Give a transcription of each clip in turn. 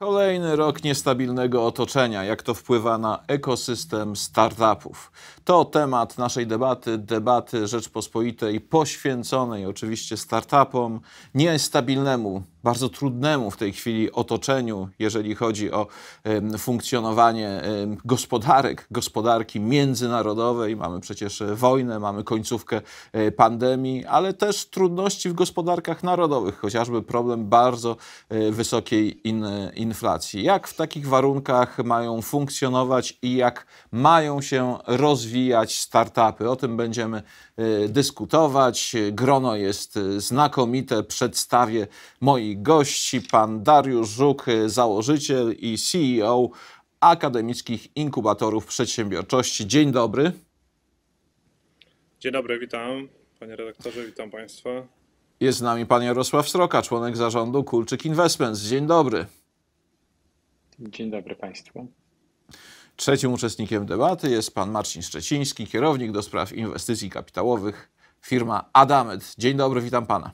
Kolejny rok niestabilnego otoczenia. Jak to wpływa na ekosystem startupów? To temat naszej debaty Rzeczpospolitej poświęconej oczywiście startupom, niestabilnemu, bardzo trudnemu w tej chwili otoczeniu, jeżeli chodzi o funkcjonowanie gospodarki międzynarodowej. Mamy przecież wojnę, mamy końcówkę pandemii, ale też trudności w gospodarkach narodowych, chociażby problem bardzo wysokiej inflacji. Jak w takich warunkach mają funkcjonować i jak mają się rozwijać startupy? O tym będziemy dyskutować. Grono jest znakomite. Przedstawię moich gości. Pan Dariusz Żuk, założyciel i CEO Akademickich Inkubatorów Przedsiębiorczości. Dzień dobry. Dzień dobry, witam panie redaktorze, witam państwa. Jest z nami pan Jarosław Sroka, członek zarządu Kulczyk Investments. Dzień dobry. Dzień dobry państwu. Trzecim uczestnikiem debaty jest pan Marcin Szczeciński, kierownik do spraw inwestycji kapitałowych, firma Adamet. Dzień dobry, witam pana.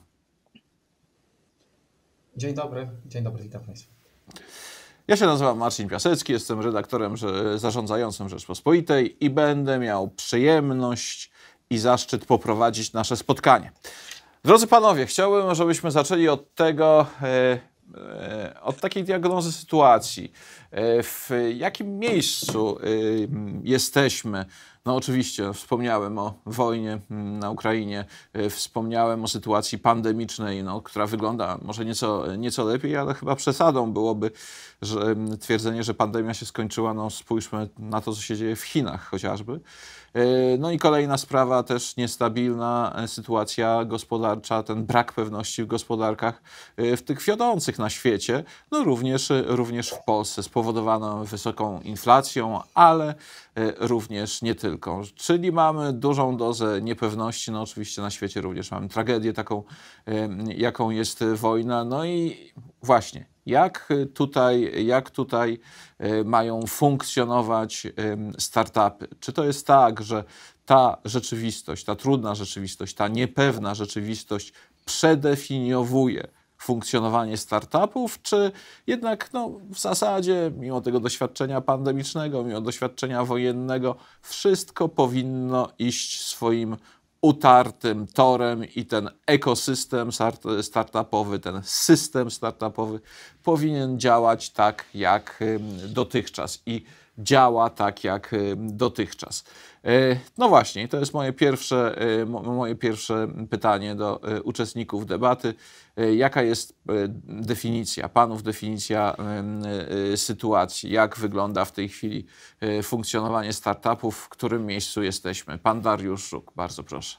Dzień dobry, witam państwa. Ja się nazywam Marcin Piasecki, jestem redaktorem zarządzającym Rzeczpospolitej i będę miał przyjemność i zaszczyt poprowadzić nasze spotkanie. Drodzy panowie, chciałbym, żebyśmy zaczęli od tego, od takiej diagnozy sytuacji. W jakim miejscu jesteśmy? No oczywiście wspomniałem o wojnie na Ukrainie, wspomniałem o sytuacji pandemicznej, która wygląda może nieco lepiej, ale chyba przesadą byłoby twierdzenie, że pandemia się skończyła. Spójrzmy na to, co się dzieje w Chinach chociażby. No i kolejna sprawa, też niestabilna sytuacja gospodarcza, ten brak pewności w gospodarkach, w tych wiodących na świecie, no również w Polsce, spowodowana wysoką inflacją, ale również nie tylko. Czyli mamy dużą dozę niepewności, no oczywiście na świecie również mamy tragedię taką, jaką jest wojna. No i właśnie, jak tutaj mają funkcjonować startupy? Czy to jest tak, że ta rzeczywistość, ta trudna rzeczywistość, ta niepewna rzeczywistość przedefiniowuje funkcjonowanie startupów, czy jednak w zasadzie, mimo tego doświadczenia pandemicznego, mimo doświadczenia wojennego, wszystko powinno iść swoim utartym torem i ten ekosystem startupowy, ten system startupowy powinien działać tak jak dotychczas i działa tak jak dotychczas. No właśnie, to jest moje pierwsze pytanie do uczestników debaty. Jaka jest panów definicja sytuacji? Jak wygląda w tej chwili funkcjonowanie startupów? W którym miejscu jesteśmy? Pan Dariusz Żuk, bardzo proszę.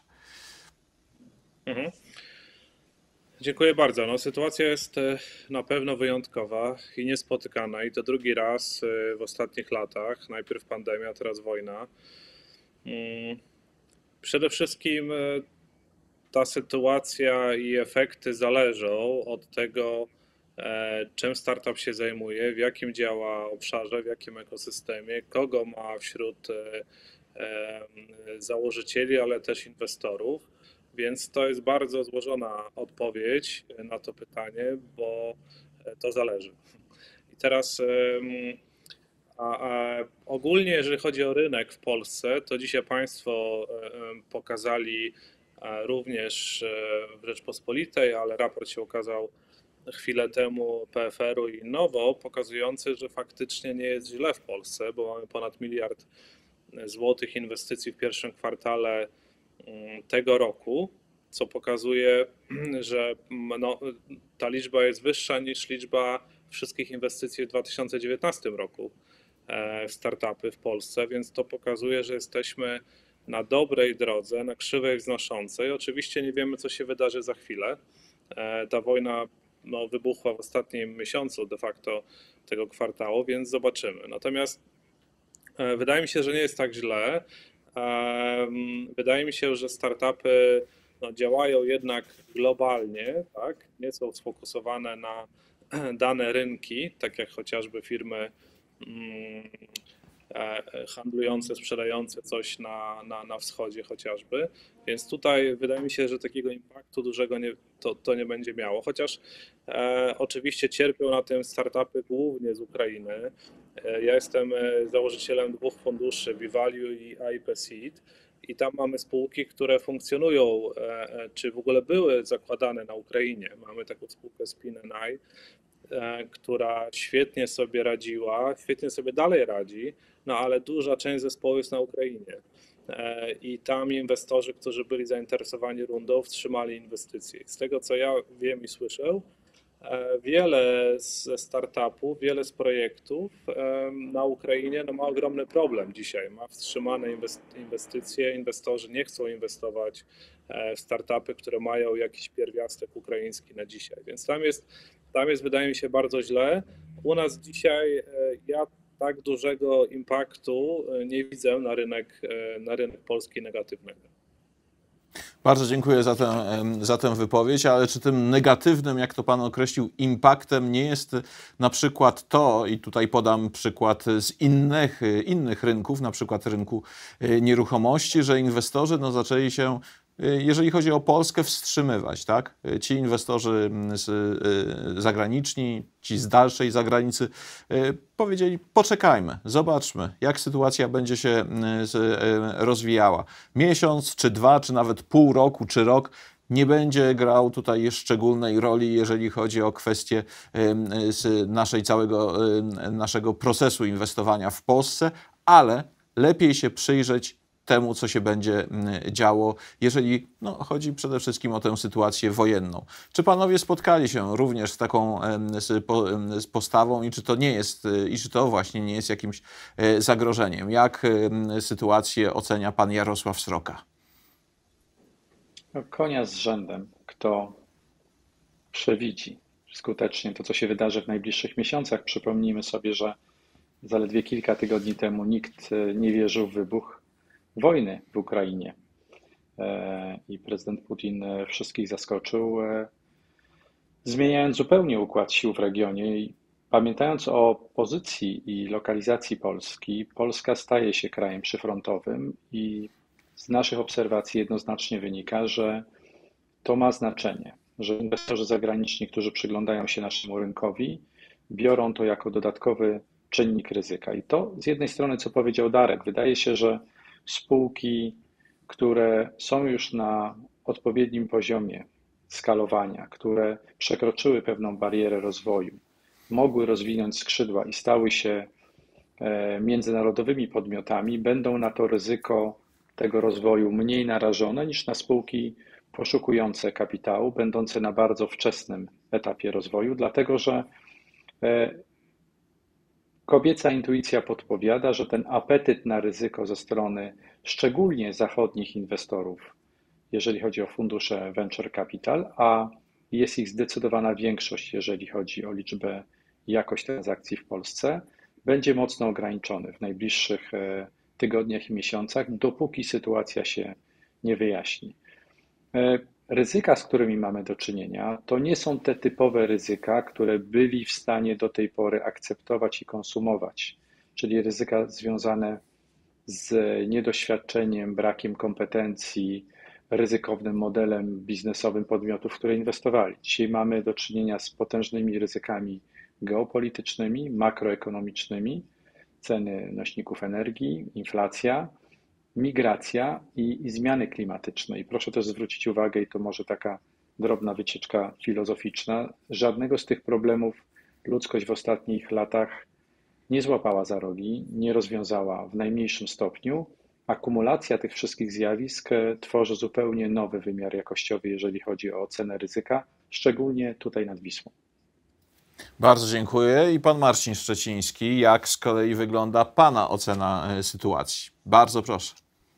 Dziękuję bardzo. Sytuacja jest na pewno wyjątkowa i niespotykana i to drugi raz w ostatnich latach. Najpierw pandemia, teraz wojna. Przede wszystkim ta sytuacja i efekty zależą od tego, czym startup się zajmuje, w jakim działa obszarze, w jakim ekosystemie, kogo ma wśród założycieli, ale też inwestorów. Więc to jest bardzo złożona odpowiedź na to pytanie, bo to zależy. I teraz ogólnie, jeżeli chodzi o rynek w Polsce, to dzisiaj państwo pokazali również w Rzeczpospolitej, ale raport się ukazał chwilę temu PFR-u i Innowo, pokazujący, że faktycznie nie jest źle w Polsce, bo mamy ponad 1 miliard złotych inwestycji w pierwszym kwartale tego roku, co pokazuje, że ta liczba jest wyższa niż liczba wszystkich inwestycji w 2019 roku w startupy w Polsce, więc to pokazuje, że jesteśmy na dobrej drodze, na krzywej wznoszącej. Oczywiście nie wiemy, co się wydarzy za chwilę. Ta wojna wybuchła w ostatnim miesiącu de facto tego kwartału, więc zobaczymy. Natomiast wydaje mi się, że nie jest tak źle. Wydaje mi się, że startupy działają jednak globalnie, tak? Nie są sfokusowane na dane rynki, tak jak chociażby firmy handlujące, sprzedające coś na wschodzie chociażby. Więc tutaj wydaje mi się, że takiego impaktu dużego to nie będzie miało. Chociaż Oczywiście cierpią na tym startupy głównie z Ukrainy. Ja jestem założycielem 2 funduszy, B-Value i AIP Seed, i tam mamy spółki, które funkcjonują, czy w ogóle były zakładane na Ukrainie. Mamy taką spółkę Spin&I, która świetnie sobie radziła, świetnie sobie dalej radzi, no ale duża część zespołu jest na Ukrainie. I tam inwestorzy, którzy byli zainteresowani rundą, wstrzymali inwestycje. Z tego, co ja wiem i słyszę, wiele ze startupów, wiele z projektów na Ukrainie ma ogromny problem dzisiaj. Ma wstrzymane inwestycje, inwestorzy nie chcą inwestować w startupy, które mają jakiś pierwiastek ukraiński na dzisiaj. Więc tam jest wydaje mi się bardzo źle. U nas dzisiaj ja tak dużego impaktu nie widzę na rynek polski negatywnego. Bardzo dziękuję za tę wypowiedź, ale czy tym negatywnym, jak to pan określił, impaktem nie jest na przykład to, i tutaj podam przykład z innych rynków, na przykład rynku nieruchomości, że inwestorzy zaczęli się, jeżeli chodzi o Polskę, wstrzymywać, tak? Ci inwestorzy zagraniczni, ci z dalszej zagranicy powiedzieli: poczekajmy, zobaczmy, jak sytuacja będzie się rozwijała. Miesiąc, czy 2, czy nawet pół roku, czy rok nie będzie grał tutaj szczególnej roli, jeżeli chodzi o kwestie naszego procesu inwestowania w Polsce, ale lepiej się przyjrzeć temu, co się będzie działo, jeżeli chodzi przede wszystkim o tę sytuację wojenną. Czy panowie spotkali się również z taką z postawą i czy to nie jest, i czy to właśnie nie jest jakimś zagrożeniem? Jak sytuację ocenia pan Jarosław Sroka? Konia z rzędem, kto przewidzi skutecznie to, co się wydarzy w najbliższych miesiącach. Przypomnijmy sobie, że zaledwie kilka tygodni temu nikt nie wierzył w wybuch wojny w Ukrainie i prezydent Putin wszystkich zaskoczył, zmieniając zupełnie układ sił w regionie. I pamiętając o pozycji i lokalizacji Polski, Polska staje się krajem przyfrontowym i z naszych obserwacji jednoznacznie wynika, że to ma znaczenie, że inwestorzy zagraniczni, którzy przyglądają się naszemu rynkowi, biorą to jako dodatkowy czynnik ryzyka. I to z jednej strony, co powiedział Darek, wydaje się, że spółki, które są już na odpowiednim poziomie skalowania, które przekroczyły pewną barierę rozwoju, mogły rozwinąć skrzydła i stały się międzynarodowymi podmiotami, będą na to ryzyko tego rozwoju mniej narażone niż na spółki poszukujące kapitału, będące na bardzo wczesnym etapie rozwoju, dlatego że kobieca intuicja podpowiada, że ten apetyt na ryzyko ze strony szczególnie zachodnich inwestorów, jeżeli chodzi o fundusze venture capital, a jest ich zdecydowana większość, jeżeli chodzi o liczbę i jakość transakcji w Polsce, będzie mocno ograniczony w najbliższych tygodniach i miesiącach, dopóki sytuacja się nie wyjaśni. Ryzyka, z którymi mamy do czynienia, to nie są te typowe ryzyka, które byli w stanie do tej pory akceptować i konsumować, czyli ryzyka związane z niedoświadczeniem, brakiem kompetencji, ryzykownym modelem biznesowym podmiotów, w które inwestowali. Dzisiaj mamy do czynienia z potężnymi ryzykami geopolitycznymi, makroekonomicznymi, ceny nośników energii, inflacja, migracja i zmiany klimatyczne. I proszę też zwrócić uwagę, i to może taka drobna wycieczka filozoficzna, żadnego z tych problemów ludzkość w ostatnich latach nie złapała za rogi, nie rozwiązała w najmniejszym stopniu. Akumulacja tych wszystkich zjawisk tworzy zupełnie nowy wymiar jakościowy, jeżeli chodzi o ocenę ryzyka, szczególnie tutaj nad Wisłą. Bardzo dziękuję. I pan Marcin Szczeciński, jak z kolei wygląda pana ocena sytuacji? Bardzo proszę.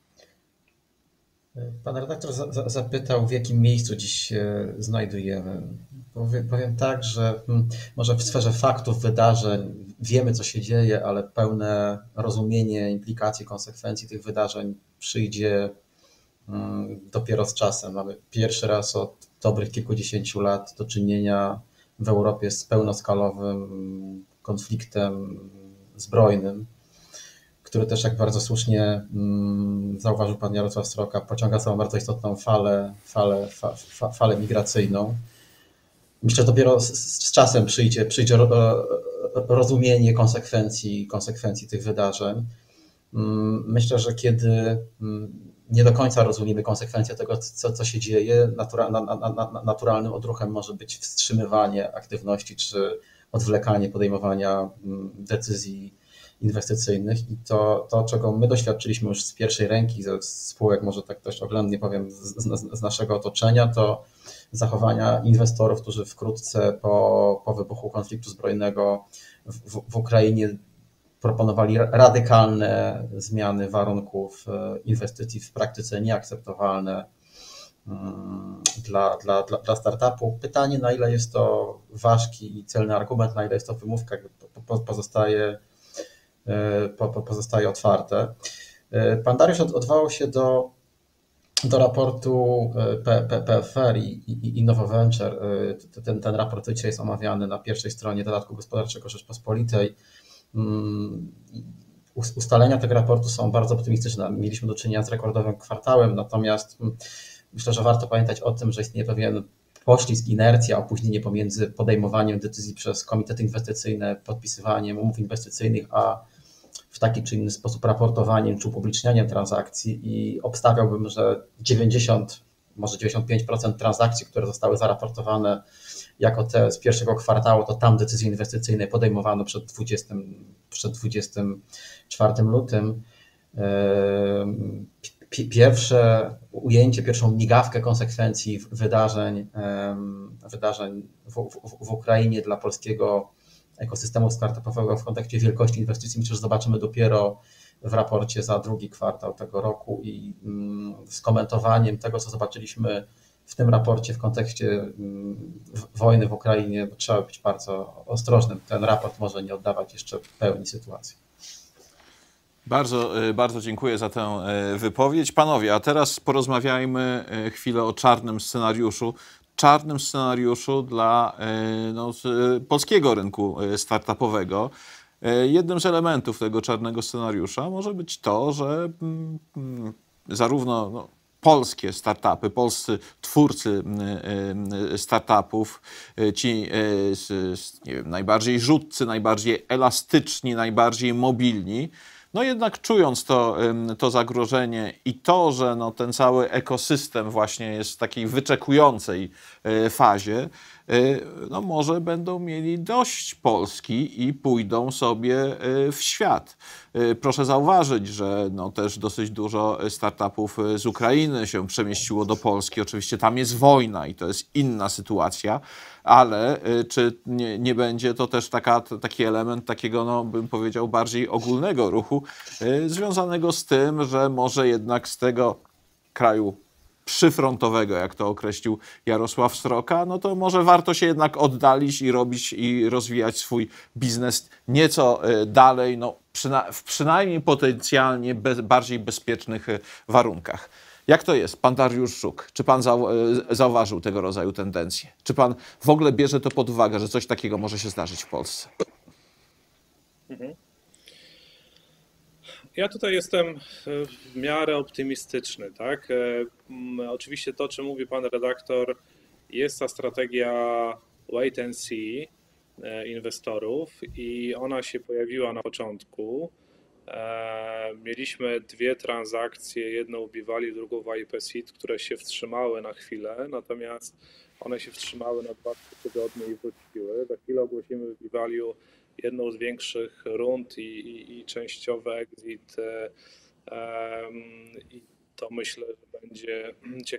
Pan redaktor zapytał, w jakim miejscu dziś się znajdujemy. Powiem tak, że może w sferze faktów, wydarzeń wiemy, co się dzieje, ale pełne rozumienie implikacji, konsekwencji tych wydarzeń przyjdzie dopiero z czasem. Mamy pierwszy raz od dobrych kilkudziesięciu lat do czynienia w Europie z pełnoskalowym konfliktem zbrojnym, który też, jak bardzo słusznie zauważył pan Jarosław Sroka, pociąga całą bardzo istotną falę migracyjną. Myślę, że dopiero z czasem przyjdzie rozumienie konsekwencji tych wydarzeń. Myślę, że kiedy nie do końca rozumiemy konsekwencje tego, co się dzieje, naturalnym odruchem może być wstrzymywanie aktywności czy odwlekanie podejmowania decyzji inwestycyjnych i to, czego my doświadczyliśmy już z pierwszej ręki, ze spółek, może tak dość oględnie powiem, z naszego otoczenia, to zachowania inwestorów, którzy wkrótce po wybuchu konfliktu zbrojnego w Ukrainie proponowali radykalne zmiany warunków inwestycji, w praktyce nieakceptowalne dla startupu. Pytanie, na ile jest to ważki i celny argument, na ile jest to wymówka, pozostaje otwarte. Pan Dariusz odwołał się do raportu PFR i Nowoventure. Ten raport dzisiaj jest omawiany na pierwszej stronie dodatku gospodarczego Rzeczpospolitej. Ustalenia tego raportu są bardzo optymistyczne. Mieliśmy do czynienia z rekordowym kwartałem, natomiast myślę, że warto pamiętać o tym, że istnieje pewien poślizg, inercja, opóźnienie pomiędzy podejmowaniem decyzji przez komitety inwestycyjne, podpisywaniem umów inwestycyjnych, a w taki czy inny sposób raportowaniem czy upublicznianiem transakcji i obstawiałbym, że 90, może 95% transakcji, które zostały zaraportowane jako te z pierwszego kwartału, to tam decyzje inwestycyjne podejmowano przed 24 lutym. Pierwsze ujęcie, pierwszą migawkę konsekwencji wydarzeń w Ukrainie dla polskiego ekosystemu startupowego w kontekście wielkości inwestycji myślę, że zobaczymy dopiero w raporcie za drugi kwartał tego roku i z komentowaniem tego, co zobaczyliśmy w tym raporcie w kontekście wojny w Ukrainie, trzeba być bardzo ostrożnym. Ten raport może nie oddawać jeszcze pełni sytuacji. Bardzo dziękuję za tę wypowiedź. Panowie, a teraz porozmawiajmy chwilę o czarnym scenariuszu dla polskiego rynku startupowego. Jednym z elementów tego czarnego scenariusza może być to, że zarówno polskie startupy, polscy twórcy startupów, ci nie wiem, najbardziej rzutcy, najbardziej elastyczni, najbardziej mobilni, no jednak czując to zagrożenie i to, że ten cały ekosystem właśnie jest w takiej wyczekującej fazie, może będą mieli dość Polski i pójdą sobie w świat. Proszę zauważyć, że też dosyć dużo startupów z Ukrainy się przemieściło do Polski. Oczywiście tam jest wojna i to jest inna sytuacja, ale czy nie będzie to też taki element takiego, bym powiedział, bardziej ogólnego ruchu związanego z tym, że może jednak z tego kraju przyfrontowego, jak to określił Jarosław Sroka, to może warto się jednak oddalić i robić i rozwijać swój biznes nieco dalej, w przynajmniej potencjalnie bardziej bezpiecznych warunkach. Jak to jest, pan Dariusz Żuk? Czy pan zauważył tego rodzaju tendencje? Czy pan w ogóle bierze to pod uwagę, że coś takiego może się zdarzyć w Polsce? Ja tutaj jestem w miarę optymistyczny, tak? Oczywiście to, czym mówi pan redaktor, jest ta strategia wait and see inwestorów i ona się pojawiła na początku. Mieliśmy dwie transakcje, jedną w Biwali, drugą w IP Seed, które się wstrzymały na chwilę, natomiast one się wstrzymały na 2-3 tygodnie i wróciły. Za chwilę ogłosimy w Biwaliu jedną z większych rund i częściowy exit i to myślę, że będzie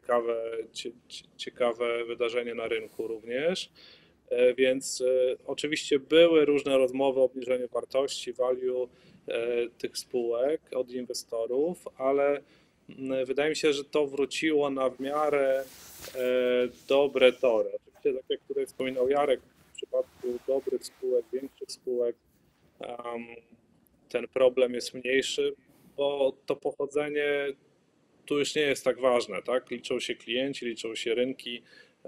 ciekawe wydarzenie na rynku również. Więc oczywiście były różne rozmowy o obniżeniu wartości, value tych spółek od inwestorów, ale wydaje mi się, że to wróciło na w miarę dobre tory. Oczywiście, tak jak tutaj wspominał Jarek, w przypadku dobrych spółek, większych spółek ten problem jest mniejszy, bo to pochodzenie tu już nie jest tak ważne, tak? Liczą się klienci, liczą się rynki,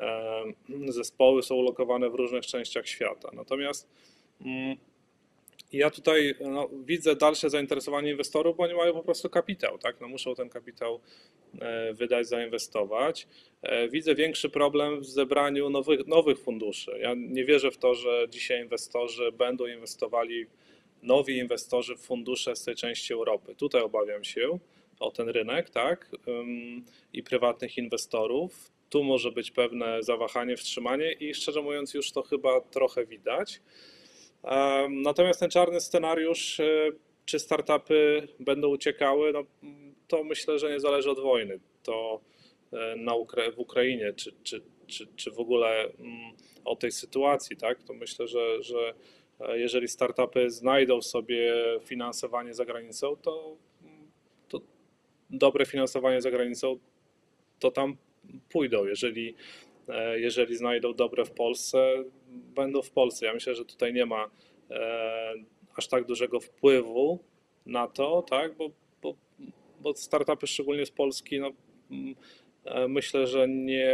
zespoły są ulokowane w różnych częściach świata. Natomiast Ja tutaj widzę dalsze zainteresowanie inwestorów, bo oni mają po prostu kapitał, tak? No muszą ten kapitał wydać, zainwestować. Widzę większy problem w zebraniu nowych funduszy. Ja nie wierzę w to, że dzisiaj inwestorzy będą inwestowali, nowi inwestorzy w fundusze z tej części Europy. Tutaj obawiam się o ten rynek, tak? I prywatnych inwestorów. Tu może być pewne zawahanie, wstrzymanie i szczerze mówiąc już to chyba trochę widać. Natomiast ten czarny scenariusz, czy startupy będą uciekały, no, to myślę, że nie zależy od wojny. To w Ukrainie, czy w ogóle o tej sytuacji, tak? To myślę, że jeżeli startupy znajdą sobie finansowanie za granicą, to dobre finansowanie za granicą, to tam pójdą. Jeżeli znajdą dobre w Polsce, będą w Polsce. Ja myślę, że tutaj nie ma aż tak dużego wpływu na to, tak? Bo startupy, szczególnie z Polski, no, myślę, że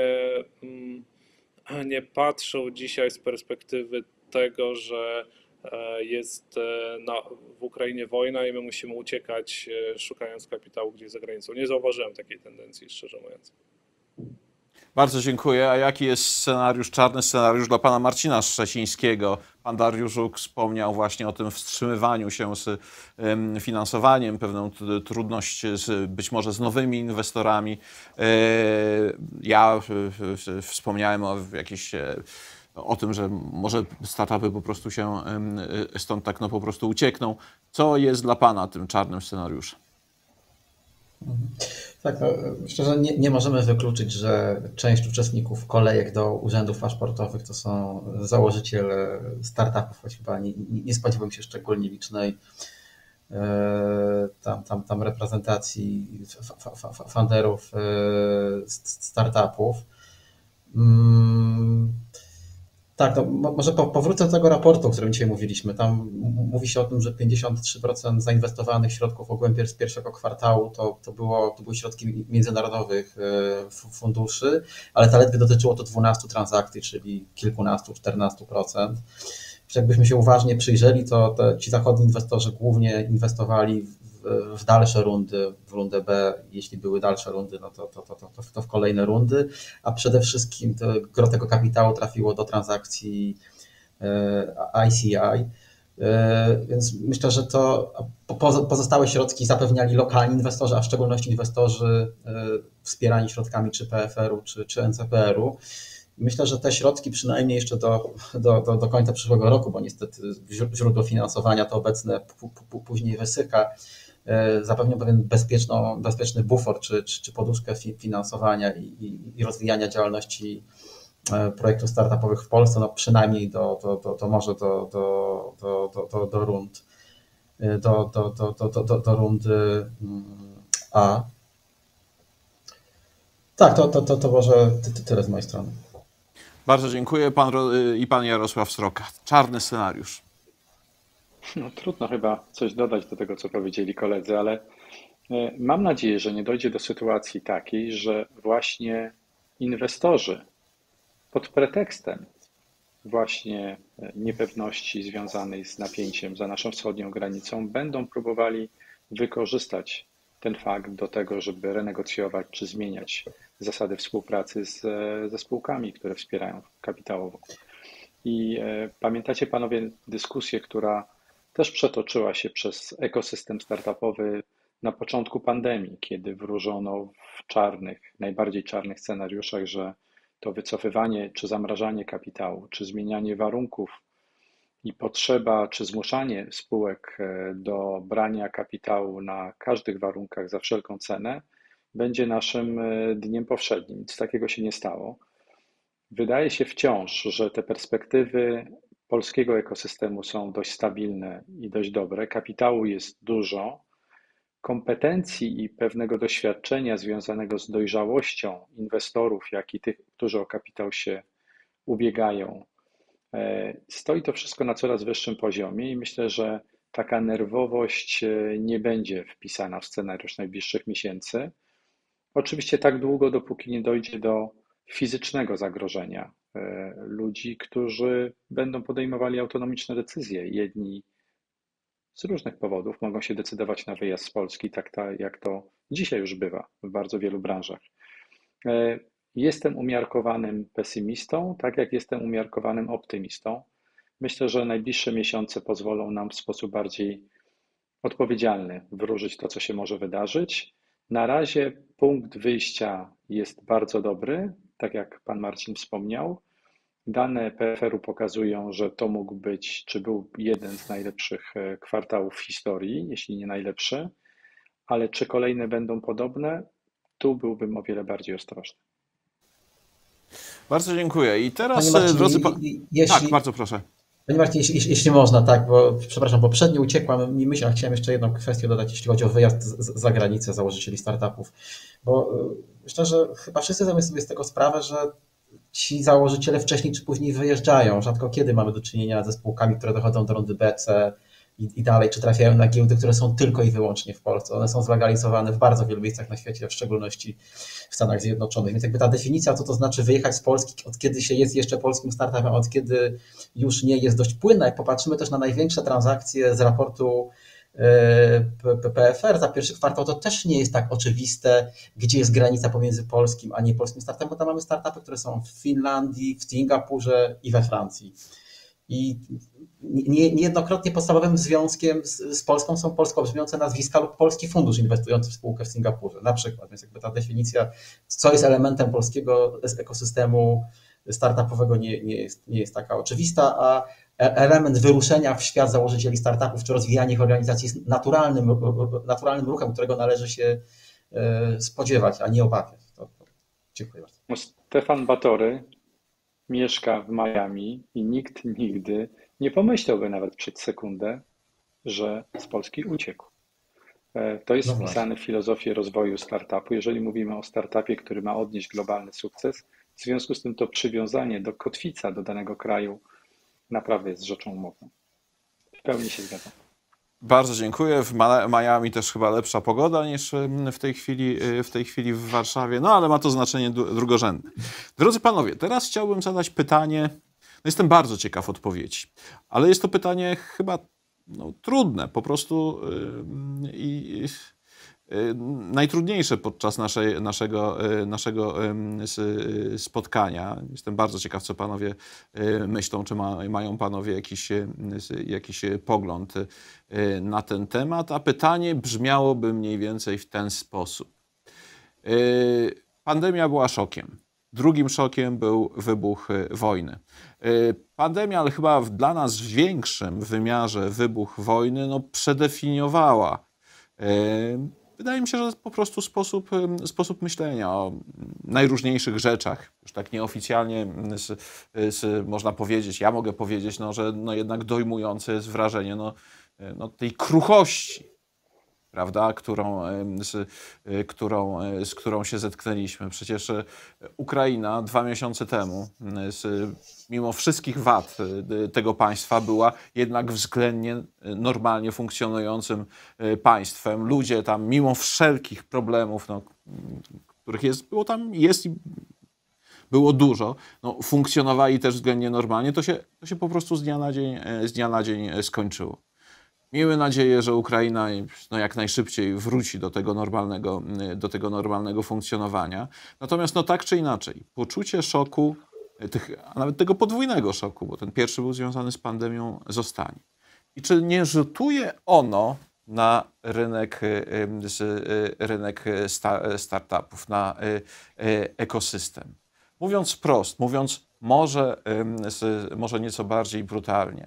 nie patrzą dzisiaj z perspektywy tego, że jest w Ukrainie wojna i my musimy uciekać, szukając kapitału gdzieś za granicą. Nie zauważyłem takiej tendencji, szczerze mówiąc. Bardzo dziękuję. A jaki jest scenariusz, czarny scenariusz dla pana Marcina Szczecińskiego? Pan Dariusz Żuk wspomniał właśnie o tym wstrzymywaniu się z finansowaniem, pewną trudność być może z nowymi inwestorami. Ja wspomniałem o tym, że może startupy po prostu się stąd tak po prostu uciekną. Co jest dla pana tym czarnym scenariuszem? Tak, no, szczerze nie możemy wykluczyć, że część uczestników kolejek do urzędów paszportowych to są założyciele startupów, choć chyba nie spodziewam się szczególnie licznej tam reprezentacji founderów startupów. Tak, to może powrócę do tego raportu, o którym dzisiaj mówiliśmy. Tam mówi się o tym, że 53% zainwestowanych środków ogółem z pierwszego kwartału to były środki międzynarodowych funduszy, ale zaledwie dotyczyło to 12 transakcji, czyli kilkunastu, 14%. Jakbyśmy się uważnie przyjrzeli, to ci zachodni inwestorzy głównie inwestowali w dalsze rundy, w rundę B, jeśli były dalsze rundy, no to w kolejne rundy, a przede wszystkim gro tego kapitału trafiło do transakcji ICI, więc myślę, że to pozostałe środki zapewniali lokalni inwestorzy, a w szczególności inwestorzy wspierani środkami czy PFR-u, czy NCPR-u. Myślę, że te środki przynajmniej jeszcze do końca przyszłego roku, bo niestety źródło finansowania to obecne później wysycha, zapewnią pewien bezpieczny bufor czy poduszkę finansowania i rozwijania działalności projektów startupowych w Polsce, no przynajmniej może do rundy A. Tak, to może tyle z mojej strony. Bardzo dziękuję. Pan Jarosław Sroka. Czarny scenariusz. No, trudno chyba coś dodać do tego, co powiedzieli koledzy, ale mam nadzieję, że nie dojdzie do sytuacji takiej, że właśnie inwestorzy pod pretekstem właśnie niepewności związanej z napięciem za naszą wschodnią granicą będą próbowali wykorzystać ten fakt do tego, żeby renegocjować czy zmieniać zasady współpracy ze spółkami, które wspierają kapitałowo. I pamiętacie panowie dyskusję, która też przetoczyła się przez ekosystem startupowy na początku pandemii, kiedy wróżono w najbardziej czarnych scenariuszach, że to wycofywanie czy zamrażanie kapitału, czy zmienianie warunków i potrzeba, czy zmuszanie spółek do brania kapitału na każdych warunkach za wszelką cenę będzie naszym dniem powszednim. Nic takiego się nie stało. Wydaje się wciąż, że te perspektywy polskiego ekosystemu są dość stabilne i dość dobre. Kapitału jest dużo. Kompetencji i pewnego doświadczenia związanego z dojrzałością inwestorów, jak i tych, którzy o kapitał się ubiegają, stoi to wszystko na coraz wyższym poziomie i myślę, że taka nerwowość nie będzie wpisana w scenariusz najbliższych miesięcy. Oczywiście tak długo, dopóki nie dojdzie do fizycznego zagrożenia ludzi, którzy będą podejmowali autonomiczne decyzje. Jedni z różnych powodów mogą się decydować na wyjazd z Polski, jak to dzisiaj już bywa w bardzo wielu branżach. Jestem umiarkowanym pesymistą, tak jak jestem umiarkowanym optymistą. Myślę, że najbliższe miesiące pozwolą nam w sposób bardziej odpowiedzialny wróżyć to, co się może wydarzyć. Na razie punkt wyjścia jest bardzo dobry, tak jak pan Marcin wspomniał. Dane PFR-u pokazują, że to mógł być, czy był jeden z najlepszych kwartałów w historii, jeśli nie najlepszy, ale czy kolejne będą podobne, tu byłbym o wiele bardziej ostrożny. Bardzo dziękuję. I teraz, Panie Marcinie, drodzy jeśli, tak, bardzo proszę. Panie Marcinie, jeśli można, tak, bo przepraszam, poprzednio uciekła mi myśl, ale chciałem jeszcze jedną kwestię dodać, jeśli chodzi o wyjazd za granicę założycieli startupów, bo myślę, że chyba wszyscy zdajemy sobie z tego sprawę, że ci założyciele wcześniej czy później wyjeżdżają. Rzadko kiedy mamy do czynienia ze spółkami, które dochodzą do rundy B, C i dalej, czy trafiają na giełdy, które są tylko i wyłącznie w Polsce. One są zlegalizowane w bardzo wielu miejscach na świecie, w szczególności w Stanach Zjednoczonych. Więc jakby ta definicja, co to znaczy wyjechać z Polski, od kiedy się jest jeszcze polskim startupem, od kiedy już nie, jest dość płynna. Jak popatrzymy też na największe transakcje z raportu PFR za pierwszy kwartał, to też nie jest tak oczywiste, gdzie jest granica pomiędzy polskim a niepolskim startupem, bo tam mamy startupy, które są w Finlandii, w Singapurze i we Francji. I niejednokrotnie podstawowym związkiem z Polską są polsko brzmiące nazwiska lub polski fundusz inwestujący w spółkę w Singapurze na przykład. Więc jakby ta definicja, co jest elementem polskiego ekosystemu startupowego nie jest taka oczywista, a element wyruszenia w świat założycieli startupów czy rozwijanie ich organizacji jest naturalnym ruchem, którego należy się spodziewać, a nie obawiać. Dziękuję bardzo. Stefan Batory mieszka w Miami i nikt nigdy nie pomyślałby nawet przez sekundę, że z Polski uciekł. To jest wpisane w filozofię rozwoju startupu. Jeżeli mówimy o startupie, który ma odnieść globalny sukces, w związku z tym to przywiązanie do kotwica, do danego kraju naprawdę jest rzeczą umowną. W pełni się zgadzam. Bardzo dziękuję. W Miami też chyba lepsza pogoda niż w tej chwili w Warszawie, no ale ma to znaczenie drugorzędne. Drodzy panowie, teraz chciałbym zadać pytanie, no jestem bardzo ciekaw odpowiedzi, ale jest to pytanie chyba trudne, po prostu najtrudniejsze podczas naszego spotkania. Jestem bardzo ciekaw, co panowie myślą, czy mają panowie jakiś pogląd na ten temat, a pytanie brzmiałoby mniej więcej w ten sposób. Pandemia była szokiem. Drugim szokiem był wybuch wojny. Pandemia, ale chyba dla nas w większym wymiarze wybuch wojny, przedefiniowała, wydaje mi się, że po prostu sposób myślenia o najróżniejszych rzeczach. Już tak nieoficjalnie można powiedzieć, ja mogę powiedzieć, że jednak dojmujące jest wrażenie tej kruchości, prawda, z którą się zetknęliśmy. Przecież Ukraina 2 miesiące temu, mimo wszystkich wad tego państwa, była jednak względnie normalnie funkcjonującym państwem. Ludzie tam, mimo wszelkich problemów, których było dużo, funkcjonowali też względnie normalnie. To się po prostu z dnia na dzień skończyło. Miejmy nadzieję, że Ukraina jak najszybciej wróci do tego normalnego funkcjonowania. Natomiast tak czy inaczej, poczucie szoku, a nawet tego podwójnego szoku, bo ten pierwszy był związany z pandemią, zostanie. I czy nie rzutuje ono na rynek startupów, na ekosystem? Mówiąc wprost, może nieco bardziej brutalnie,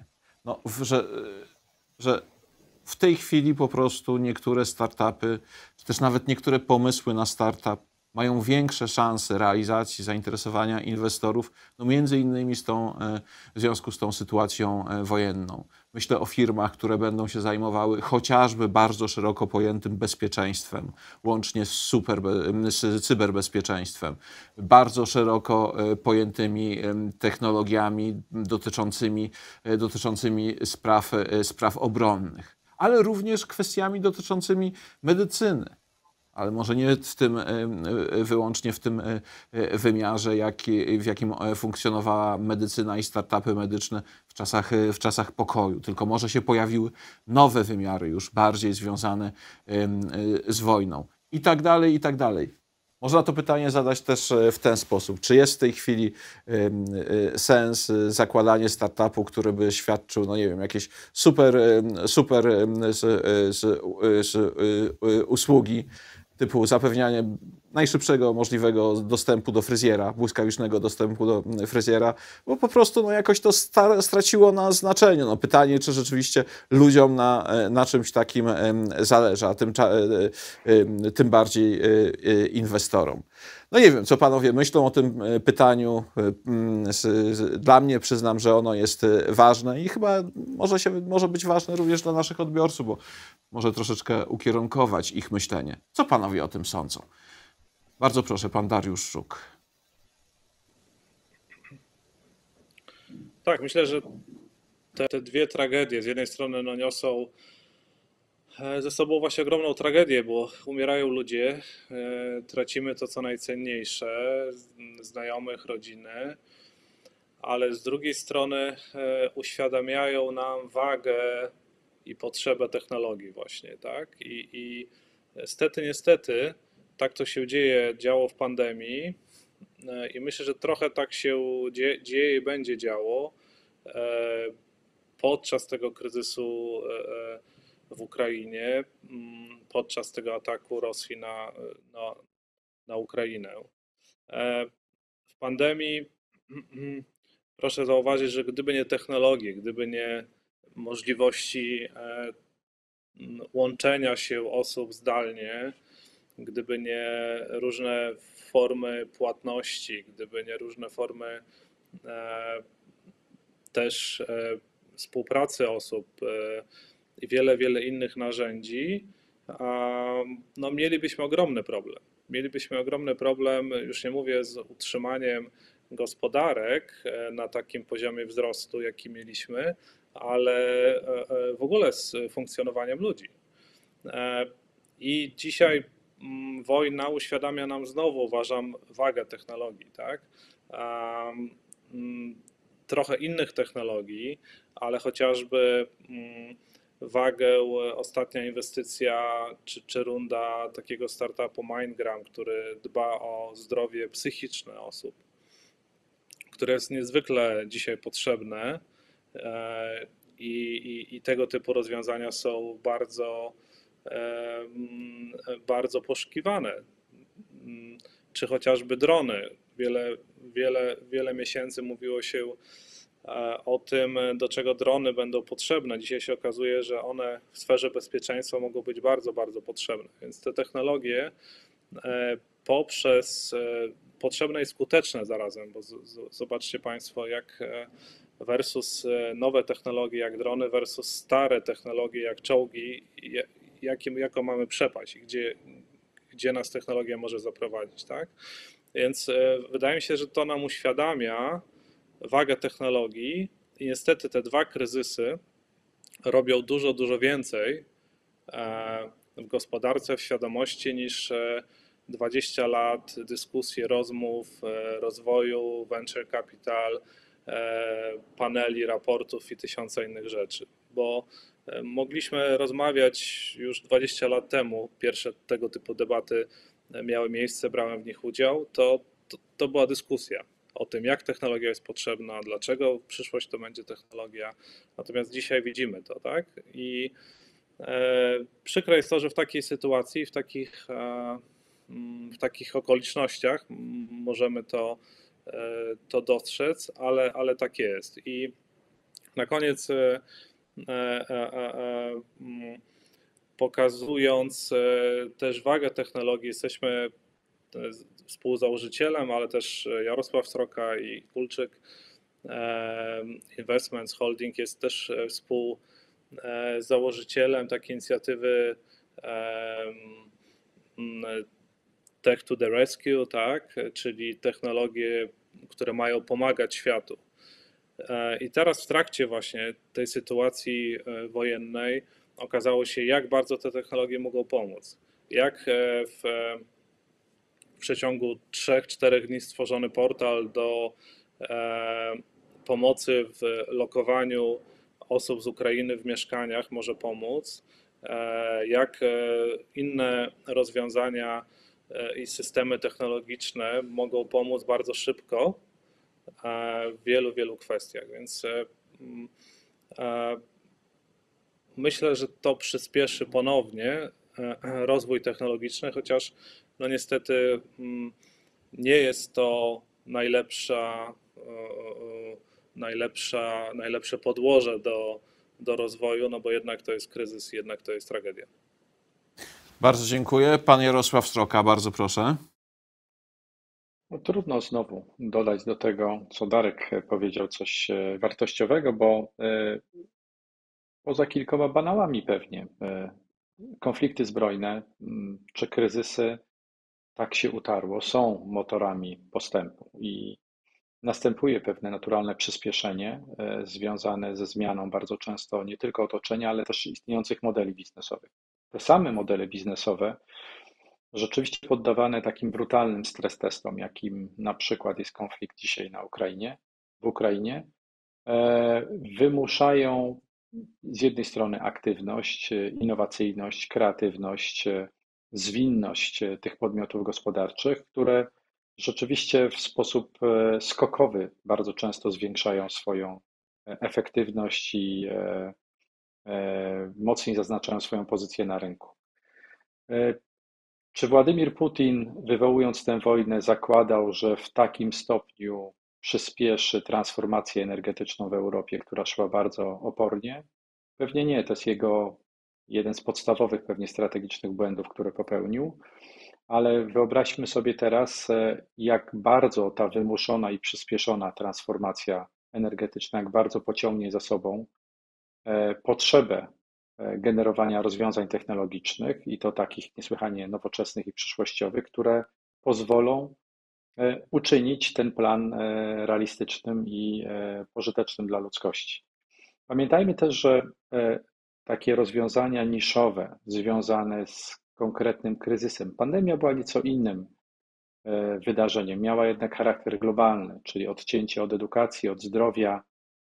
że w tej chwili po prostu niektóre startupy, czy też nawet niektóre pomysły na startup mają większe szanse realizacji, zainteresowania inwestorów, między innymi w związku z tą sytuacją wojenną. Myślę o firmach, które będą się zajmowały chociażby bardzo szeroko pojętym bezpieczeństwem, łącznie z cyberbezpieczeństwem, bardzo szeroko pojętymi technologiami dotyczącymi spraw obronnych, ale również kwestiami dotyczącymi medycyny. ale może nie w tym, wyłącznie w tym wymiarze, w jakim funkcjonowała medycyna i startupy medyczne w czasach pokoju, tylko może się pojawiły nowe wymiary już bardziej związane z wojną i tak dalej, i tak dalej. Można to pytanie zadać też w ten sposób. Czy jest w tej chwili sens zakładanie startupu, który by świadczył, no nie wiem, jakieś super usługi typu zapewnianie najszybszego możliwego dostępu do fryzjera, błyskawicznego dostępu do fryzjera, bo po prostu no, jakoś to straciło na znaczeniu. No, pytanie, czy rzeczywiście ludziom na czymś takim zależy, a tym bardziej inwestorom. No nie wiem, co panowie myślą o tym pytaniu. Dla mnie przyznam, że ono jest ważne i chyba może być ważne również dla naszych odbiorców, bo może troszeczkę ukierunkować ich myślenie. Co panowie o tym sądzą? Bardzo proszę, pan Dariusz Żuk. Tak, myślę, że te dwie tragedie z jednej strony no, niosą ze sobą właśnie ogromną tragedię, bo umierają ludzie, tracimy to, co najcenniejsze, znajomych, rodziny, ale z drugiej strony uświadamiają nam wagę i potrzebę technologii właśnie, tak? I niestety, tak to się działo w pandemii i myślę, że trochę tak się dzieje i będzie działo podczas tego kryzysu w Ukrainie, podczas tego ataku Rosji na Ukrainę. W pandemii proszę zauważyć, że gdyby nie technologie, gdyby nie możliwości łączenia się osób zdalnie, gdyby nie różne formy płatności, gdyby nie różne formy też współpracy osób i wiele innych narzędzi, no mielibyśmy ogromny problem. Mielibyśmy ogromny problem, już nie mówię z utrzymaniem gospodarek na takim poziomie wzrostu, jaki mieliśmy, ale w ogóle z funkcjonowaniem ludzi. I dzisiaj wojna uświadamia nam znowu, uważam, wagę technologii, tak? Trochę innych technologii, ale chociażby wagę ostatnia inwestycja czy runda takiego startupu Mindgram, który dba o zdrowie psychiczne osób, które jest niezwykle dzisiaj potrzebne i tego typu rozwiązania są bardzo poszukiwane. Czy chociażby drony. Wiele miesięcy mówiło się o tym, do czego drony będą potrzebne. Dzisiaj się okazuje, że one w sferze bezpieczeństwa mogą być bardzo potrzebne. Więc te technologie potrzebne i skuteczne zarazem, bo zobaczcie Państwo, jak versus nowe technologie jak drony versus stare technologie jak czołgi, jaką mamy przepaść i gdzie nas technologia może zaprowadzić, tak? Więc wydaje mi się, że to nam uświadamia wagę technologii i niestety te dwa kryzysy robią dużo więcej w gospodarce, w świadomości niż 20 lat dyskusji, rozmów, rozwoju, venture capital, paneli, raportów i tysiące innych rzeczy. Bo mogliśmy rozmawiać już 20 lat temu, pierwsze tego typu debaty miały miejsce, brałem w nich udział, to była dyskusja o tym, jak technologia jest potrzebna, dlaczego w przyszłość to będzie technologia. Natomiast dzisiaj widzimy to, tak? I przykre jest to, że w takiej sytuacji, w takich okolicznościach możemy to dostrzec, ale tak jest. I na koniec pokazując też wagę technologii, jesteśmy współzałożycielem, ale też Jarosław Sroka i Kulczyk Investments Holding jest też współzałożycielem takiej inicjatywy Tech to the Rescue, tak? Czyli technologie, które mają pomagać światu. I teraz w trakcie właśnie tej sytuacji wojennej okazało się, jak bardzo te technologie mogą pomóc. Jak w przeciągu 3-4 dni stworzony portal do pomocy w lokowaniu osób z Ukrainy w mieszkaniach może pomóc, jak inne rozwiązania i systemy technologiczne mogą pomóc bardzo szybko w wielu, wielu kwestiach. Więc myślę, że to przyspieszy ponownie rozwój technologiczny, chociaż no niestety nie jest to najlepsze podłoże do rozwoju, no bo jednak to jest kryzys, jednak to jest tragedia. Bardzo dziękuję. Pan Jarosław Sroka, bardzo proszę. No, trudno znowu dodać do tego, co Darek powiedział, coś wartościowego, bo poza kilkoma banałami pewnie, konflikty zbrojne czy kryzysy, tak się utarło, są motorami postępu i następuje pewne naturalne przyspieszenie związane ze zmianą bardzo często nie tylko otoczenia, ale też istniejących modeli biznesowych. Te same modele biznesowe, rzeczywiście poddawane takim brutalnym stres testom, jakim na przykład jest konflikt dzisiaj w Ukrainie, wymuszają z jednej strony aktywność, innowacyjność, kreatywność, zwinność tych podmiotów gospodarczych, które rzeczywiście w sposób skokowy bardzo często zwiększają swoją efektywność i mocniej zaznaczają swoją pozycję na rynku. Czy Władimir Putin, wywołując tę wojnę, zakładał, że w takim stopniu przyspieszy transformację energetyczną w Europie, która szła bardzo opornie? Pewnie nie. To jest jego jeden z podstawowych pewnie strategicznych błędów, które popełnił. Ale wyobraźmy sobie teraz, jak bardzo ta wymuszona i przyspieszona transformacja energetyczna, jak bardzo pociągnie za sobą potrzebę generowania rozwiązań technologicznych i to takich niesłychanie nowoczesnych i przyszłościowych, które pozwolą uczynić ten plan realistycznym i pożytecznym dla ludzkości. Pamiętajmy też, że takie rozwiązania niszowe związane z konkretnym kryzysem. Pandemia była nieco innym wydarzeniem, miała jednak charakter globalny, czyli odcięcie od edukacji, od zdrowia,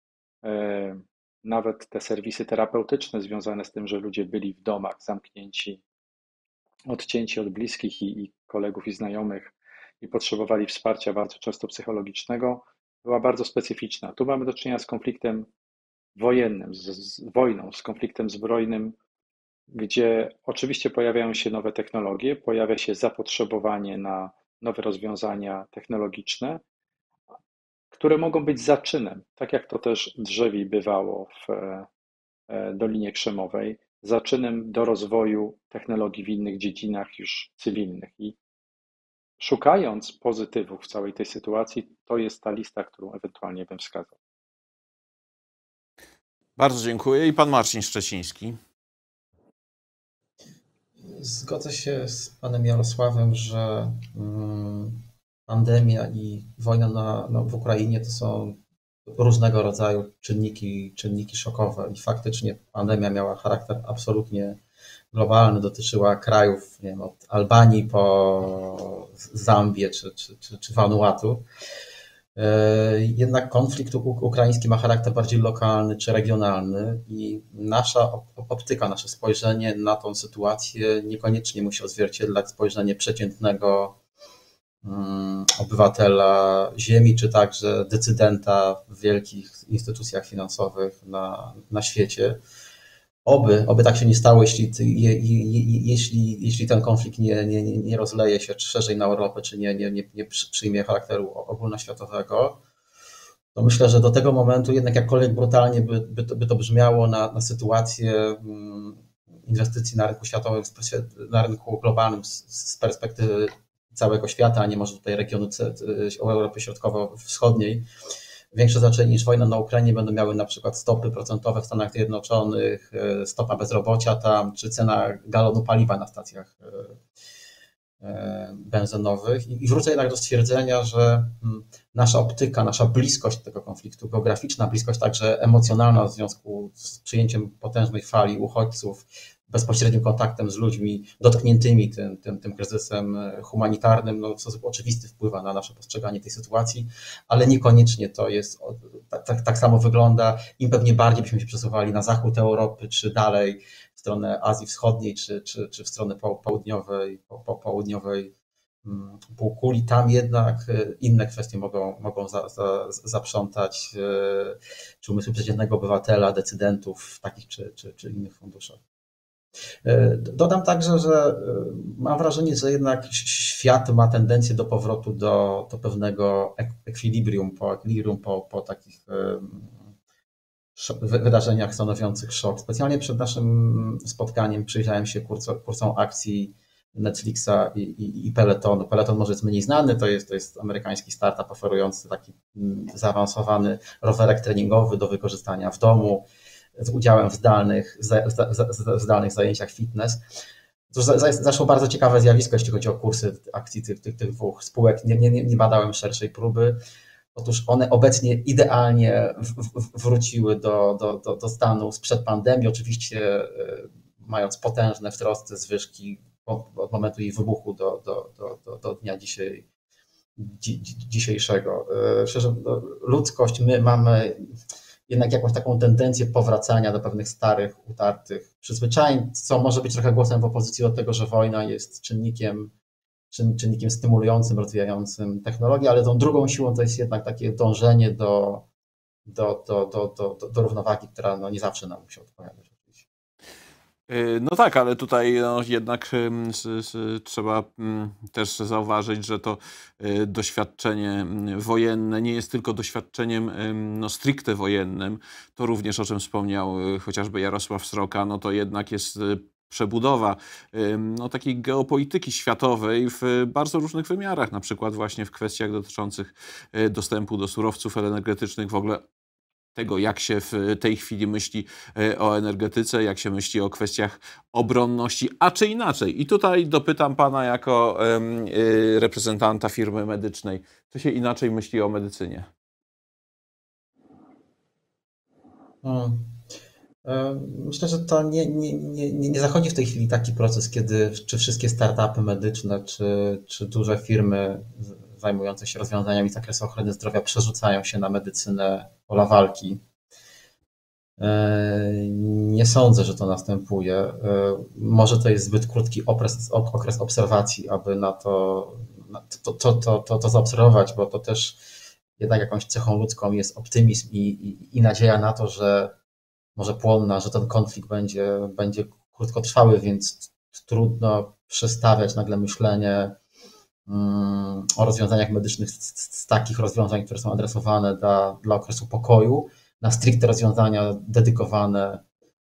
nawet te serwisy terapeutyczne związane z tym, że ludzie byli w domach zamknięci, odcięci od bliskich i kolegów i znajomych i potrzebowali wsparcia bardzo często psychologicznego, była bardzo specyficzna. Tu mamy do czynienia z konfliktem wojennym, z wojną, z konfliktem zbrojnym, gdzie oczywiście pojawiają się nowe technologie, pojawia się zapotrzebowanie na nowe rozwiązania technologiczne, które mogą być zaczynem, tak jak to też drzewiej bywało w Dolinie Krzemowej, zaczynem do rozwoju technologii w innych dziedzinach już cywilnych. I szukając pozytywów w całej tej sytuacji, to jest ta lista, którą ewentualnie bym wskazał. Bardzo dziękuję. I pan Marcin Szczeciński. Zgodzę się z panem Jarosławem, że pandemia i wojna w Ukrainie to są różnego rodzaju czynniki szokowe i faktycznie pandemia miała charakter absolutnie globalny, dotyczyła krajów, nie wiem, od Albanii po Zambię czy Vanuatu. Jednak konflikt ukraiński ma charakter bardziej lokalny czy regionalny i nasza optyka, nasze spojrzenie na tą sytuację niekoniecznie musi odzwierciedlać spojrzenie przeciętnego obywatela ziemi, czy także decydenta w wielkich instytucjach finansowych na świecie. Oby tak się nie stało, jeśli ten konflikt nie rozleje się szerzej na Europę, czy nie przyjmie charakteru ogólnoświatowego, to myślę, że do tego momentu jednak jakkolwiek brutalnie by to brzmiało na sytuację inwestycji na rynku światowym, na rynku globalnym z perspektywy całego świata, a nie może tutaj regionu Europy Środkowo-Wschodniej, większe znaczenie niż wojna na Ukrainie będą miały na przykład stopy procentowe w Stanach Zjednoczonych, stopa bezrobocia tam, czy cena galonu paliwa na stacjach benzynowych. I wrócę jednak do stwierdzenia, że nasza optyka, nasza bliskość tego konfliktu, geograficzna bliskość, także emocjonalna w związku z przyjęciem potężnej fali uchodźców, bezpośrednim kontaktem z ludźmi dotkniętymi tym kryzysem humanitarnym, no, w sposób oczywisty wpływa na nasze postrzeganie tej sytuacji, ale niekoniecznie to jest, tak samo wygląda. Im pewnie bardziej byśmy się przesuwali na zachód Europy, czy dalej w stronę Azji Wschodniej, czy w stronę południowej półkuli, tam jednak inne kwestie mogą zaprzątać czy umysły przeciętnego obywatela, decydentów w takich czy innych funduszach. Dodam także, że mam wrażenie, że jednak świat ma tendencję do powrotu do pewnego ekwilibrium po takich wydarzeniach stanowiących szok. Specjalnie przed naszym spotkaniem przyjrzałem się kursom akcji Netflixa i Pelotonu. Peloton może jest mniej znany, to jest amerykański startup oferujący taki zaawansowany rowerek treningowy do wykorzystania w domu, z udziałem w zdalnych zajęciach fitness. To zaszło bardzo ciekawe zjawisko, jeśli chodzi o kursy akcji tych dwóch spółek. Nie badałem szerszej próby. Otóż one obecnie idealnie wróciły do stanu sprzed pandemii, oczywiście mając potężne wzrosty, zwyżki od momentu jej wybuchu do dnia dzisiejszego. Szczerze, ludzkość, my mamy jednak jakąś taką tendencję powracania do pewnych starych, utartych przyzwyczajeń, co może być trochę głosem w opozycji do tego, że wojna jest czynnikiem stymulującym, rozwijającym technologię, ale tą drugą siłą to jest jednak takie dążenie do równowagi, która no nie zawsze nam musi odpowiadać. No tak, ale tutaj no, jednak trzeba też zauważyć, że to doświadczenie wojenne nie jest tylko doświadczeniem no, stricte wojennym. To również, o czym wspomniał chociażby Jarosław Sroka, no to jednak jest przebudowa no, takiej geopolityki światowej w bardzo różnych wymiarach, na przykład właśnie w kwestiach dotyczących dostępu do surowców energetycznych, w ogóle tego, jak się w tej chwili myśli o energetyce, jak się myśli o kwestiach obronności, a czy inaczej. I tutaj dopytam pana jako reprezentanta firmy medycznej, czy się inaczej myśli o medycynie? Myślę, że to nie zachodzi w tej chwili taki proces, kiedy czy wszystkie startupy medyczne, czy duże firmy zajmujące się rozwiązaniami z zakresu ochrony zdrowia przerzucają się na medycynę pola walki. Nie sądzę, że to następuje. Może to jest zbyt krótki okres obserwacji, aby na to zaobserwować, bo to też jednak jakąś cechą ludzką jest optymizm i nadzieja na to, że może płonna, że ten konflikt będzie krótkotrwały, więc trudno przestawiać nagle myślenie o rozwiązaniach medycznych z takich rozwiązań, które są adresowane dla okresu pokoju, na stricte rozwiązania dedykowane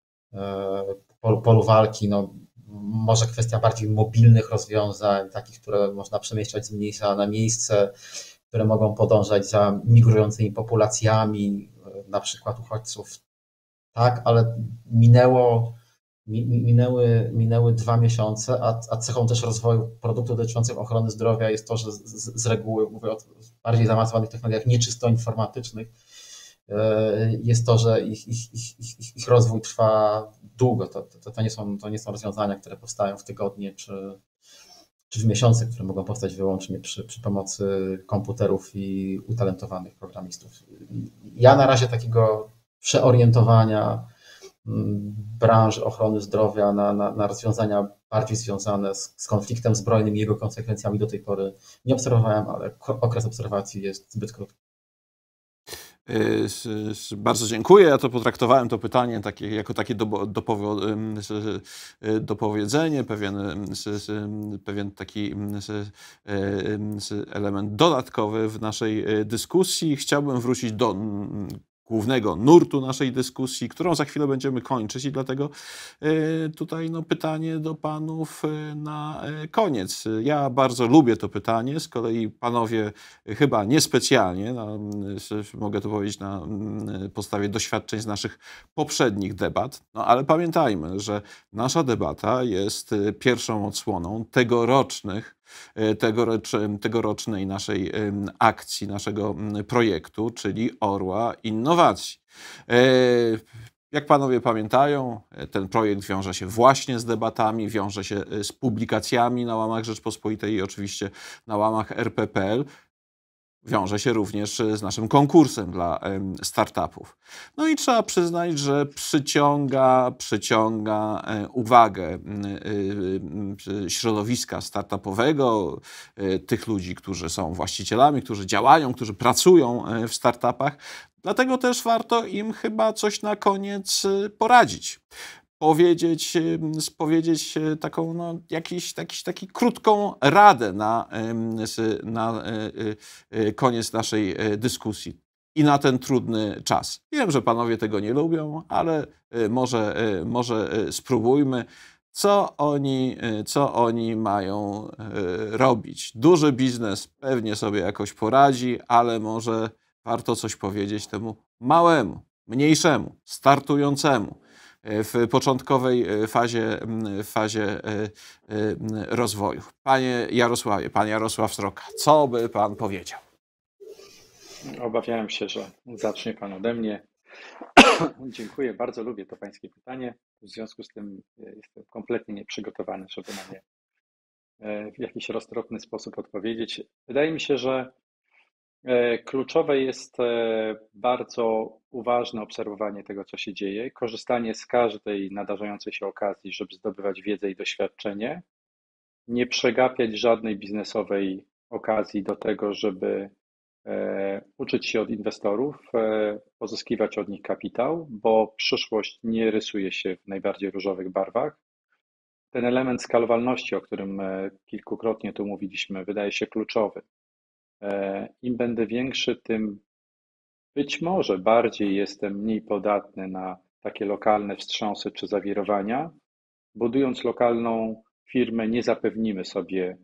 polu walki. No, może kwestia bardziej mobilnych rozwiązań, takich, które można przemieszczać z miejsca na miejsce, które mogą podążać za migrującymi populacjami, na przykład uchodźców. Tak, ale minęły 2 miesiące, a cechą też rozwoju produktów dotyczących ochrony zdrowia jest to, że z reguły, mówię o bardziej zaawansowanych technologiach nieczysto informatycznych, jest to, że ich rozwój trwa długo. To nie są rozwiązania, które powstają w tygodnie czy w miesiące, które mogą powstać wyłącznie przy pomocy komputerów i utalentowanych programistów. Ja na razie takiego przeorientowania branży ochrony zdrowia na rozwiązania bardziej związane z konfliktem zbrojnym i jego konsekwencjami do tej pory nie obserwowałem, ale okres obserwacji jest zbyt krótki. Bardzo dziękuję. Ja to potraktowałem to pytanie jako takie dopowiedzenie, pewien taki element dodatkowy w naszej dyskusji. Chciałbym wrócić do głównego nurtu naszej dyskusji, którą za chwilę będziemy kończyć i dlatego tutaj no, pytanie do panów na koniec. Ja bardzo lubię to pytanie, z kolei panowie chyba niespecjalnie, mogę to powiedzieć na podstawie doświadczeń z naszych poprzednich debat, no ale pamiętajmy, że nasza debata jest pierwszą odsłoną tegorocznych tegorocznej naszej akcji, naszego projektu, czyli Orła Innowacji. Jak panowie pamiętają, ten projekt wiąże się właśnie z debatami, wiąże się z publikacjami na łamach Rzeczpospolitej i oczywiście na łamach RP.pl. Wiąże się również z naszym konkursem dla startupów. No i trzeba przyznać, że przyciąga uwagę środowiska startupowego, tych ludzi, którzy są właścicielami, którzy działają, którzy pracują w startupach. Dlatego też warto im chyba coś na koniec poradzić. Powiedzieć taką, no, taki krótką radę na koniec naszej dyskusji i na ten trudny czas. Wiem, że panowie tego nie lubią, ale może spróbujmy. Co oni mają robić? Duży biznes pewnie sobie jakoś poradzi, ale może warto coś powiedzieć temu małemu, mniejszemu, startującemu w początkowej fazie rozwoju. Panie Jarosławie, pan Jarosław Sroka, co by pan powiedział? Obawiałem się, że zacznie pan ode mnie. Dziękuję, bardzo lubię to pańskie pytanie. W związku z tym jestem kompletnie nieprzygotowany, żeby na nie w jakiś roztropny sposób odpowiedzieć. Wydaje mi się, że kluczowe jest bardzo uważne obserwowanie tego, co się dzieje, korzystanie z każdej nadarzającej się okazji, żeby zdobywać wiedzę i doświadczenie, nie przegapiać żadnej biznesowej okazji do tego, żeby uczyć się od inwestorów, pozyskiwać od nich kapitał, bo przyszłość nie rysuje się w najbardziej różowych barwach. Ten element skalowalności, o którym kilkukrotnie tu mówiliśmy, wydaje się kluczowy. Im będę większy, tym być może bardziej jestem mniej podatny na takie lokalne wstrząsy czy zawirowania. Budując lokalną firmę, nie zapewnimy sobie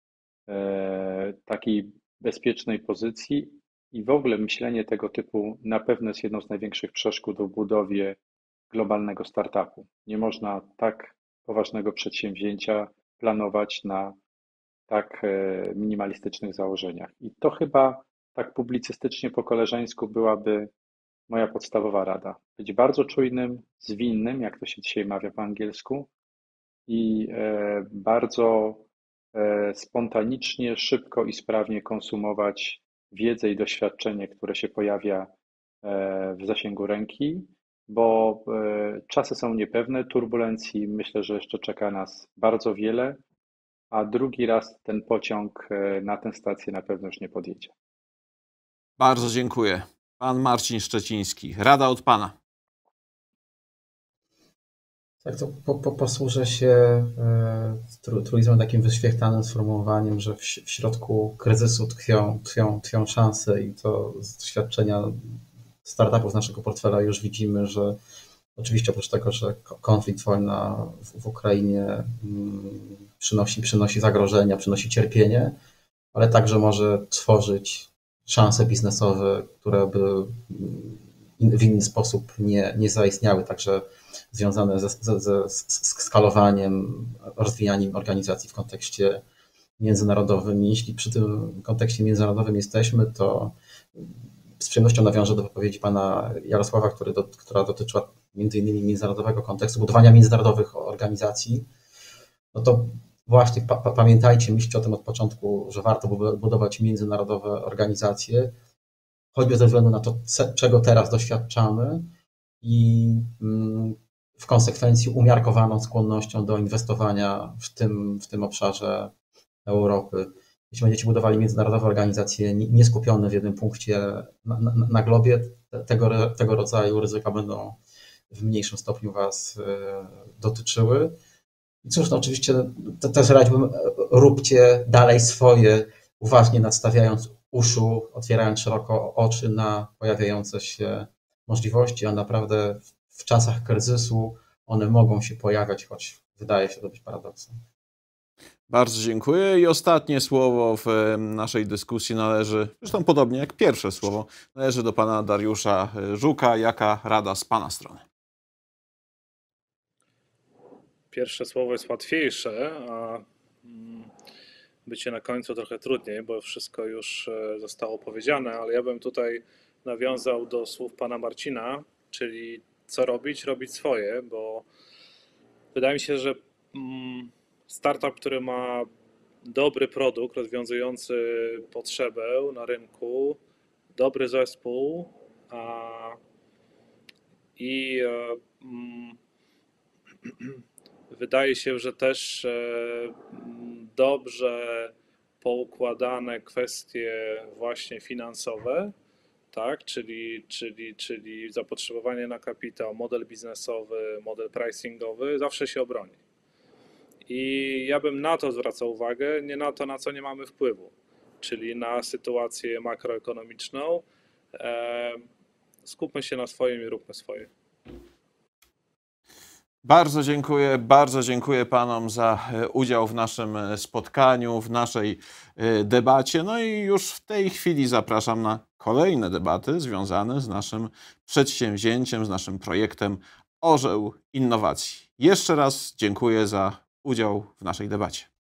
takiej bezpiecznej pozycji i w ogóle myślenie tego typu na pewno jest jedną z największych przeszkód w budowie globalnego startupu. Nie można tak poważnego przedsięwzięcia planować na tak minimalistycznych założeniach. I to chyba tak publicystycznie po koleżeńsku byłaby moja podstawowa rada. Być bardzo czujnym, zwinnym, jak to się dzisiaj mawia po angielsku, i bardzo spontanicznie, szybko i sprawnie konsumować wiedzę i doświadczenie, które się pojawia w zasięgu ręki, bo czasy są niepewne, turbulencji myślę, że jeszcze czeka nas bardzo wiele, a drugi raz ten pociąg na tę stację na pewno już nie podjedzie. Bardzo dziękuję. Pan Marcin Szczeciński. Rada od pana. Tak, to posłużę się truizmem takim wyświechtanym sformułowaniem, że w środku kryzysu tkwią szanse i to z doświadczenia startupów z naszego portfela już widzimy, że oczywiście oprócz tego, że konflikt, wojna w Ukrainie przynosi zagrożenia, przynosi cierpienie, ale także może tworzyć szanse biznesowe, które by w inny sposób nie zaistniały, także związane ze skalowaniem, rozwijaniem organizacji w kontekście międzynarodowym. Jeśli przy tym kontekście międzynarodowym jesteśmy, to z przyjemnością nawiążę do wypowiedzi pana Jarosława, która dotyczyła między innymi międzynarodowego kontekstu, budowania międzynarodowych organizacji. No to właśnie pamiętajcie, myślcie o tym od początku, że warto budować międzynarodowe organizacje, choćby ze względu na to, czego teraz doświadczamy i w konsekwencji umiarkowaną skłonnością do inwestowania w tym obszarze Europy. Jeśli będziecie budowali międzynarodowe organizacje nie skupione w jednym punkcie na globie, tego rodzaju ryzyka będą w mniejszym stopniu Was dotyczyły. I cóż, no oczywiście też radziłbym, róbcie dalej swoje, uważnie nadstawiając uszu, otwierając szeroko oczy na pojawiające się możliwości, a naprawdę w czasach kryzysu one mogą się pojawiać, choć wydaje się to być paradoksem. Bardzo dziękuję. I ostatnie słowo w naszej dyskusji należy, zresztą podobnie jak pierwsze słowo, należy do pana Dariusza Żuka. Jaka rada z pana strony? Pierwsze słowo jest łatwiejsze, a bycie na końcu trochę trudniej, bo wszystko już zostało powiedziane, ale ja bym tutaj nawiązał do słów pana Marcina, czyli co robić? Robić swoje, bo wydaje mi się, że startup, który ma dobry produkt rozwiązujący potrzebę na rynku, dobry zespół i wydaje się, że też dobrze poukładane kwestie właśnie finansowe, tak, czyli zapotrzebowanie na kapitał, model biznesowy, model pricingowy zawsze się obroni. I ja bym na to zwracał uwagę, nie na to, na co nie mamy wpływu, czyli na sytuację makroekonomiczną. Skupmy się na swoim i róbmy swoje. Bardzo dziękuję panom za udział w naszym spotkaniu, w naszej debacie. No i już w tej chwili zapraszam na kolejne debaty związane z naszym przedsięwzięciem, z naszym projektem Orzeł Innowacji. Jeszcze raz dziękuję za udział w naszej debacie.